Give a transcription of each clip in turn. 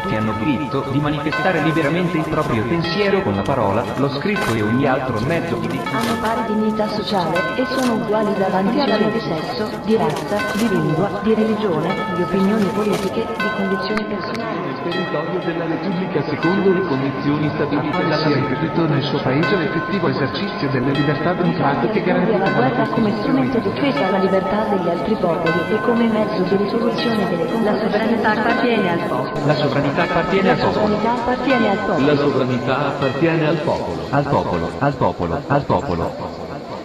tutti hanno diritto di manifestare liberamente il proprio pensiero con la parola, lo scritto e ogni altro mezzo di hanno pari dignità sociale e sono uguali davanti alla legge di sesso, di razza, di lingua, di religione, di opinioni politiche, di condizioni personali. Nel territorio della Repubblica secondo le condizioni stabilite dalla Repubblica nel suo paese l'effettivo esercizio delle libertà democratiche garantite la guerra come strumento di difesa alla libertà degli altri popoli e come mezzo di risoluzione delle la sovranità appartiene al popolo. La sovranità appartiene al popolo. La sovranità appartiene al popolo. La sovranità appartiene al popolo. Al popolo, al popolo, al popolo.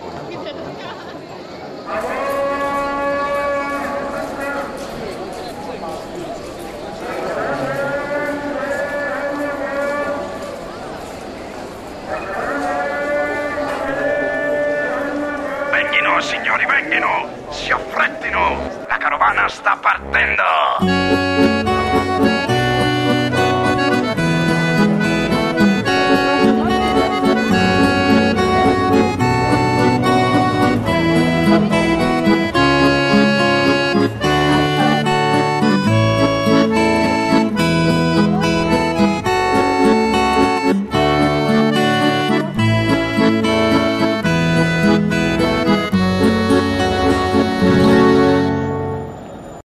Venghino, signori, venghino! Si affrettino! La carovana sta partendo!